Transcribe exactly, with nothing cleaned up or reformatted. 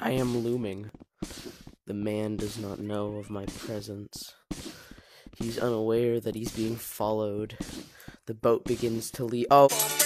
I am looming. The man does not know of my presence. He's unaware that he's being followed. The boat begins to leave. Oh.